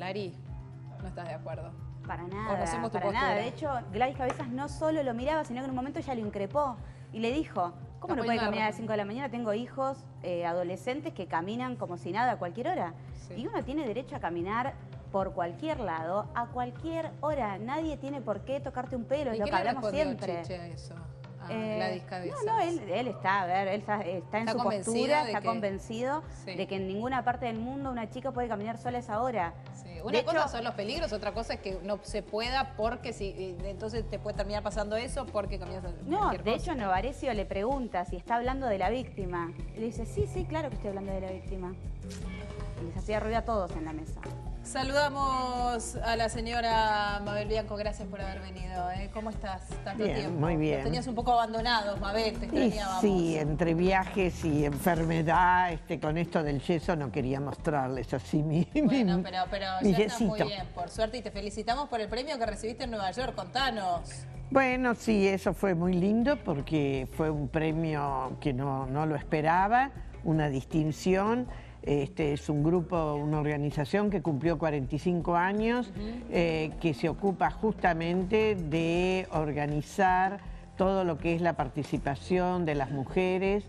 Lari, no estás de acuerdo. Para nada, Conocemos tu para postura. nada. De hecho, Gladys Cabezas no solo lo miraba, sino que en un momento ya lo increpó y le dijo, ¿cómo no puede caminar a las 5 de la mañana? Tengo hijos adolescentes que caminan como si nada a cualquier hora. Sí. Y uno tiene derecho a caminar por cualquier lado, a cualquier hora. Nadie tiene por qué tocarte un pelo, es lo que hablamos siempre. Chiche a eso? Gladys Cabezas. No, él está, a ver, él está en su postura, está convencido de que en ninguna parte del mundo una chica puede caminar sola a esa hora. Sí. Una cosa son los peligros, otra cosa es que no se pueda porque si entonces te puede terminar pasando eso porque caminas No, de hecho Novarecio le pregunta si está hablando de la víctima. Y le dice, sí, claro que estoy hablando de la víctima. Y les hacía ruido a todos en la mesa. Saludamos a la señora Mabel Bianco, gracias por haber venido. ¿Cómo estás? Tanto bien, tiempo. Muy bien. Nos tenías un poco abandonados, Mabel, te extrañábamos. Sí, entre viajes y enfermedad, con esto del yeso no quería mostrarles así Bueno, pero ya estás muy bien, por suerte, y te felicitamos por el premio que recibiste en Nueva York. Contanos. Bueno, sí, eso fue muy lindo porque fue un premio que no lo esperaba, una distinción. Es un grupo, una organización que cumplió 45 años, que se ocupa justamente de organizar todo lo que es la participación de las mujeres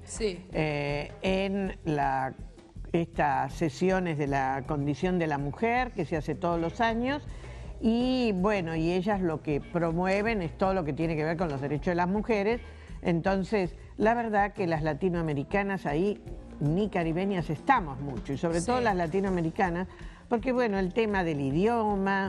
en estas sesiones de la condición de la mujer que se hace todos los años. Y bueno, y ellas lo que promueven es todo lo que tiene que ver con los derechos de las mujeres. Entonces, la verdad que las latinoamericanas ahí ni caribeñas estamos mucho, y sobre todo las latinoamericanas, porque bueno, el tema del idioma,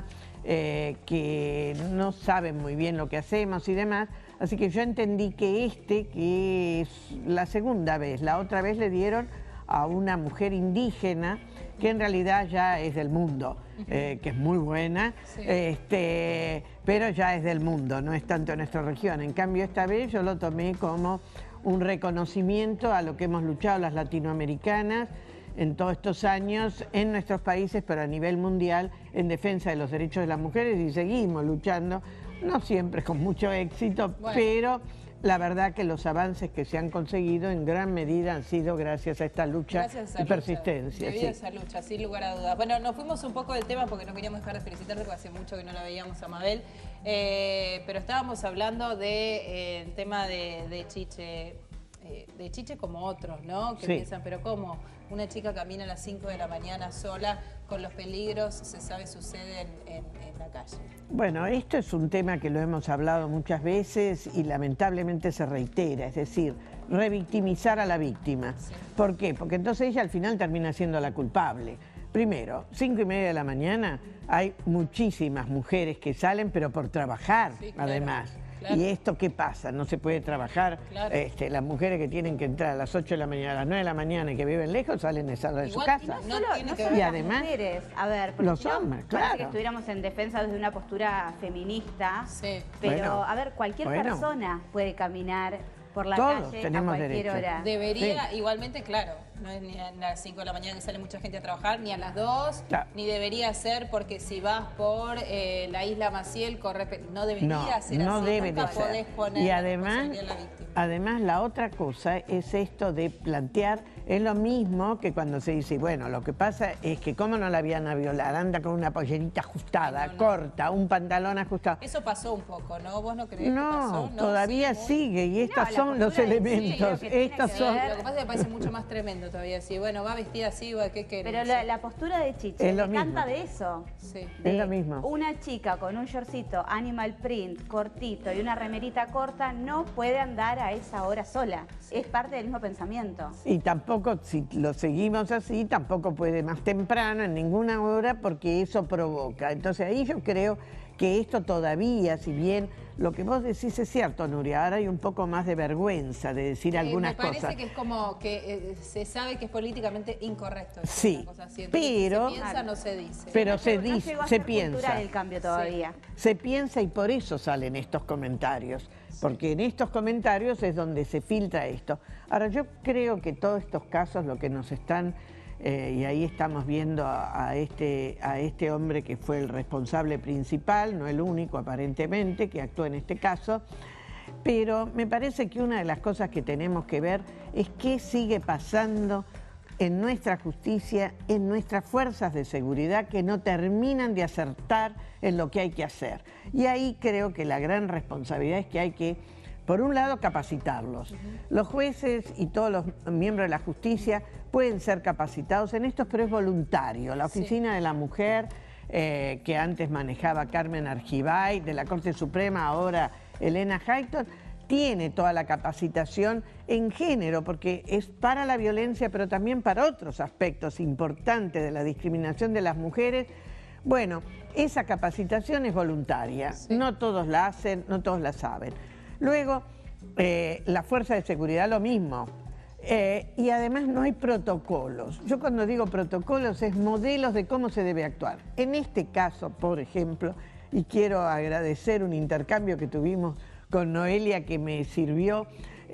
que no saben muy bien lo que hacemos y demás, así que yo entendí que que es la segunda vez, la otra vez le dieron a una mujer indígena, que en realidad ya es del mundo, que es muy buena, pero ya es del mundo, no es tanto en nuestra región. En cambio, esta vez yo lo tomé como un reconocimiento a lo que hemos luchado las latinoamericanas en todos estos años en nuestros países, pero a nivel mundial, en defensa de los derechos de las mujeres, y seguimos luchando, no siempre con mucho éxito, pero la verdad que los avances que se han conseguido en gran medida han sido gracias a esta lucha y persistencia. Debido a esa lucha, sin lugar a dudas. Bueno, nos fuimos un poco del tema porque no queríamos dejar de felicitarte, porque hace mucho que no la veíamos a Mabel, pero estábamos hablando del tema de Chiche como otros, ¿no? Que piensan, pero ¿cómo? Una chica camina a las 5 de la mañana sola, con los peligros, se sabe, sucede en la calle. Bueno, esto es un tema que lo hemos hablado muchas veces y lamentablemente se reitera, es decir, revictimizar a la víctima. ¿Por qué? Porque entonces ella al final termina siendo la culpable. Primero, 5:30 de la mañana, hay muchísimas mujeres que salen, pero por trabajar, además. ¿Y esto qué pasa? No se puede trabajar. Las mujeres que tienen que entrar a las 8 de la mañana, a las 9 de la mañana y que viven lejos salen de su casa. No solo y además, las mujeres, a ver, porque los hombres, parece que estuviéramos en defensa desde una postura feminista, pero a ver, cualquier persona puede caminar por la calle a cualquier hora. Debería, igualmente, claro, no es ni a las 5 de la mañana que sale mucha gente a trabajar, ni a las 2, ni debería ser porque si vas por la isla Maciel, no debería ser no así. Debe Nunca de ser. podés poner Y la responsabilidad en la víctima. además la otra cosa es esto de plantear, es lo mismo que cuando se dice, bueno, lo que pasa es que cómo no la habían a violar, anda con una pollerita ajustada, corta, un pantalón ajustado. Eso pasó un poco, ¿no? ¿Vos no creés que pasó? No, todavía sigue y estos son los elementos. Estos son... Lo que pasa es que me parece mucho más tremendo todavía. Si, bueno, va vestida así, ¿qué querés? Pero la postura de Chiche me encanta de eso. Es lo mismo. Una chica con un shortcito animal print cortito y una remerita corta no puede andar a esa hora sola. Es parte del mismo pensamiento. Y tampoco, si lo seguimos así, tampoco puede más temprano, en ninguna hora, porque eso provoca. Entonces ahí yo creo que esto todavía, si bien lo que vos decís es cierto, Nuria, ahora hay un poco más de vergüenza de decir algunas cosas. Me parece que es como que se sabe que es políticamente incorrecto. Sí, cosa así. pero... Se piensa, no se dice. Pero se dice, se piensa. El cambio todavía. Se piensa y por eso salen estos comentarios. Porque en estos comentarios es donde se filtra esto. Ahora, yo creo que todos estos casos lo que nos están... y ahí estamos viendo a este hombre que fue el responsable principal, no el único aparentemente, que actuó en este caso, pero me parece que una de las cosas que tenemos que ver es qué sigue pasando en nuestra justicia, en nuestras fuerzas de seguridad que no terminan de acertar en lo que hay que hacer. Y ahí creo que la gran responsabilidad es que hay que, por un lado, capacitarlos. Los jueces y todos los miembros de la justicia pueden ser capacitados en esto, pero es voluntario. La Oficina de la Mujer, que antes manejaba Carmen Argibay, de la Corte Suprema, ahora Elena Hayton, tiene toda la capacitación en género, porque es para la violencia, pero también para otros aspectos importantes de la discriminación de las mujeres. Bueno, esa capacitación es voluntaria, no todos la hacen, no todos la saben. Luego, la fuerza de seguridad lo mismo. Y además no hay protocolos. Yo cuando digo protocolos es modelos de cómo se debe actuar. En este caso, por ejemplo, y quiero agradecer un intercambio que tuvimos con Noelia que me sirvió,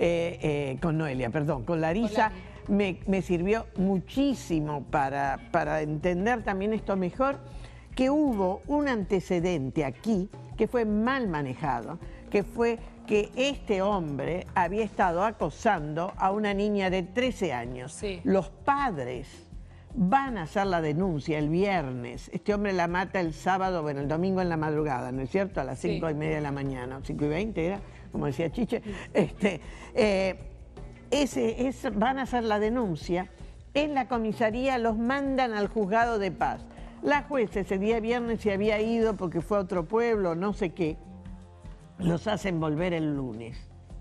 con Larisa, me sirvió muchísimo para entender también esto mejor, que hubo un antecedente aquí que fue mal manejado, que fue que este hombre había estado acosando a una niña de 13 años. Sí. Los padres van a hacer la denuncia el viernes. Este hombre la mata el sábado, bueno, el domingo en la madrugada, ¿no es cierto? A las 5:30 de la mañana, 5:20 era, como decía Chiche. Van a hacer la denuncia. En la comisaría los mandan al juzgado de paz. La jueza ese día viernes se había ido porque fue a otro pueblo, no sé qué. Los hacen volver el lunes.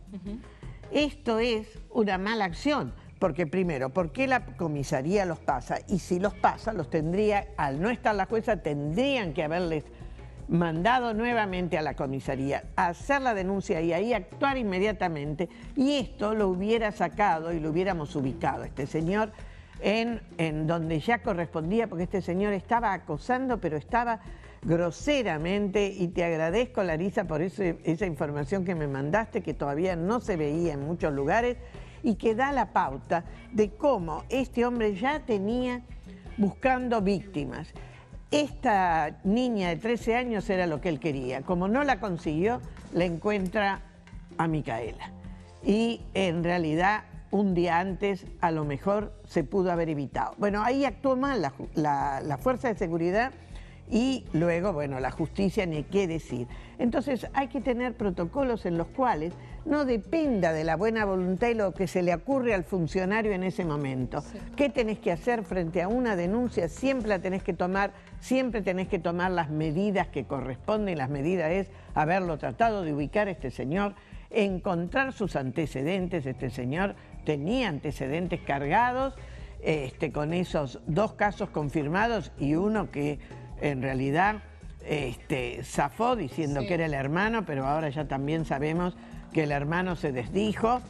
Esto es una mala acción, porque primero, ¿por qué la comisaría los pasa? Y si los pasa, los tendría, al no estar la jueza, tendrían que haberles mandado nuevamente a la comisaría, a hacer la denuncia y ahí actuar inmediatamente. Y esto lo hubiera sacado y lo hubiéramos ubicado, este señor, en donde ya correspondía, porque este señor estaba acosando, pero estaba groseramente, y te agradezco, Larisa, por esa información que me mandaste, que todavía no se veía en muchos lugares, y que da la pauta de cómo este hombre ya tenía buscando víctimas. Esta niña de 13 años era lo que él quería. Como no la consiguió, le encuentra a Micaela. Y en realidad, un día antes, a lo mejor se pudo haber evitado. Bueno, ahí actuó mal la fuerza de seguridad. Y luego, bueno, la justicia, ni qué decir. Entonces hay que tener protocolos en los cuales no dependa de la buena voluntad y lo que se le ocurre al funcionario en ese momento. Sí. ¿Qué tenés que hacer frente a una denuncia? Siempre la tenés que tomar, siempre tenés que tomar las medidas que corresponden. Las medidas es haberlo tratado de ubicar a este señor, encontrar sus antecedentes. Este señor tenía antecedentes cargados, con esos 2 casos confirmados y uno que en realidad zafó diciendo que era el hermano, pero ahora ya también sabemos que el hermano se desdijo,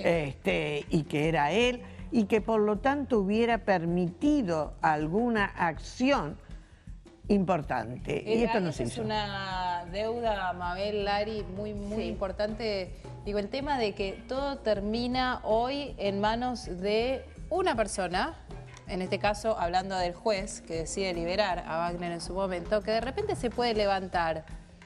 y que era él, y que por lo tanto hubiera permitido alguna acción importante. Y esto no se hizo. Es una deuda, Mabel, Lari, muy importante. Digo, el tema de que todo termina hoy en manos de una persona, en este caso hablando del juez que decide liberar a Wagner en su momento, que de repente se puede levantar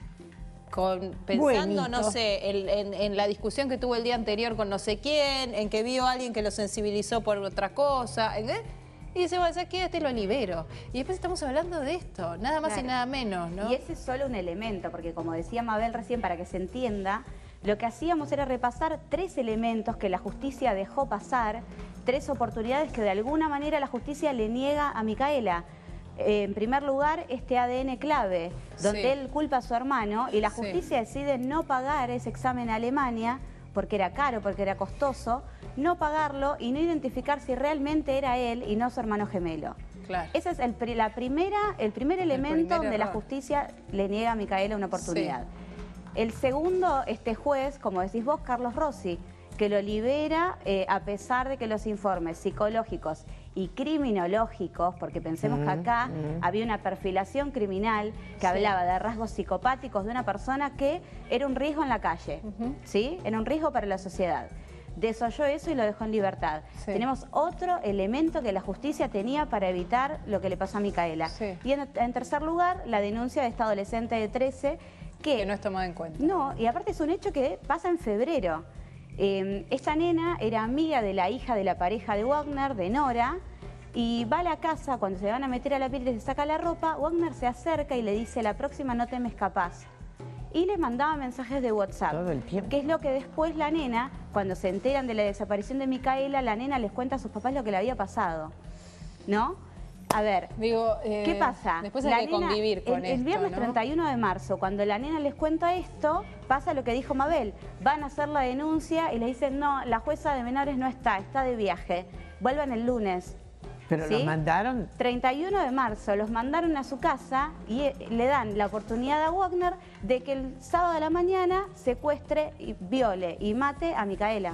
pensando, no sé, en la discusión que tuvo el día anterior con no sé quién, en que vio a alguien que lo sensibilizó por otra cosa, y dice, bueno, ¿sabes qué? Te lo libero. Y después estamos hablando de esto, nada más y nada menos, ¿no? Y ese es solo un elemento, porque como decía Mabel recién, para que se entienda, lo que hacíamos era repasar 3 elementos que la justicia dejó pasar, 3 oportunidades que de alguna manera la justicia le niega a Micaela. En primer lugar, este ADN clave, donde él culpa a su hermano y la justicia decide no pagar ese examen a Alemania, porque era caro, porque era costoso, no pagarlo y no identificar si realmente era él y no su hermano gemelo. Claro. Ese es el primer elemento donde la justicia le niega a Micaela una oportunidad. El segundo, este juez, como decís vos, Carlos Rossi, que lo libera a pesar de que los informes psicológicos y criminológicos, porque pensemos que acá había una perfilación criminal que hablaba de rasgos psicopáticos de una persona que era un riesgo en la calle, ¿sí? Era un riesgo para la sociedad. Desoyó eso y lo dejó en libertad. Tenemos otro elemento que la justicia tenía para evitar lo que le pasó a Micaela. Y en tercer lugar, la denuncia de esta adolescente de 13 que no es tomada en cuenta. No, y aparte es un hecho que pasa en febrero. Esta nena era amiga de la hija de la pareja de Wagner, de Nora, Y va a la casa, cuando se van a meter a la piel y se saca la ropa, Wagner se acerca y le dice, la próxima no te me escapás. Y le mandaba mensajes de WhatsApp. Todo el tiempo. Que es lo que después la nena, cuando se enteran de la desaparición de Micaela, la nena les cuenta a sus papás lo que le había pasado. ¿No? A ver, ¿qué pasa? Después hay que convivir con esto, el viernes, ¿no? 31 de marzo, cuando la nena les cuenta esto, pasa lo que dijo Mabel. Van a hacer la denuncia y le dicen, no, la jueza de menores no está de viaje. Vuelvan el lunes. ¿Pero ¿sí? los mandaron? 31 de marzo, los mandaron a su casa y le dan la oportunidad a Wagner de que el sábado de la mañana secuestre, y viole y mate a Micaela.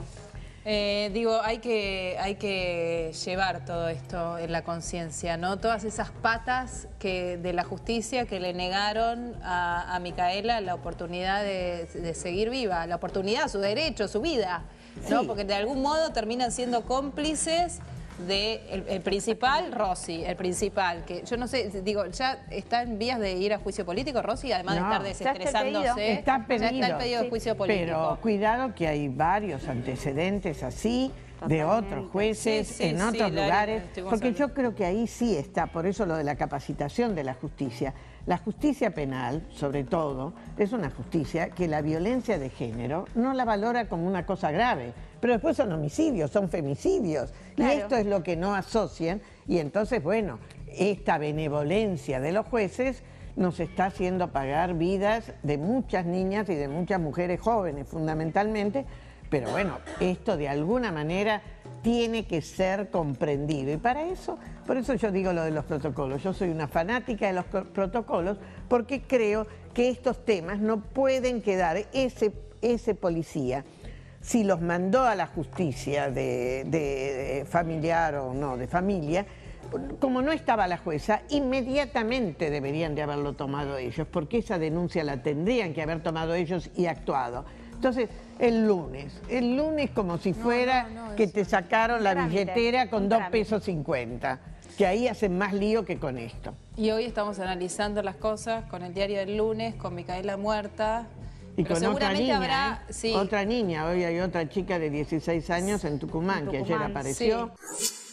Hay que llevar todo esto en la conciencia, ¿no? Todas esas patas de la justicia que le negaron a Micaela la oportunidad de seguir viva, la oportunidad, su derecho, su vida, ¿no? Sí. Porque de algún modo terminan siendo cómplices el principal, Rossi, el principal, que yo no sé, digo, ya está en vías de ir a juicio político, Rossi, además de estar desestresándose. Está pedido. Ya está el pedido de juicio político. Pero cuidado que hay varios antecedentes así, de otros jueces, en otros lugares, porque yo creo que ahí sí está, por eso lo de la capacitación de la justicia. La justicia penal, sobre todo, es una justicia que la violencia de género no la valora como una cosa grave, pero después son homicidios, son femicidios, claro. Y esto es lo que no asocian, y entonces, bueno, esta benevolencia de los jueces nos está haciendo pagar vidas de muchas niñas y de muchas mujeres jóvenes, fundamentalmente. Pero bueno, esto de alguna manera tiene que ser comprendido. Y para eso, por eso yo digo lo de los protocolos. Yo soy una fanática de los protocolos porque creo que estos temas no pueden quedar. Ese policía, si los mandó a la justicia de familiar o no, de familia, como no estaba la jueza, inmediatamente deberían de haberlo tomado ellos, porque esa denuncia la tendrían que haber tomado ellos y actuado. Entonces, el lunes como si fuera que te sacaron la billetera con 2,50 pesos, que ahí hacen más lío que con esto. Y hoy estamos analizando las cosas con el diario del lunes, con Micaela muerta. Y con otra niña, otra niña, hoy hay otra chica de 16 años en Tucumán, que ayer apareció. Sí.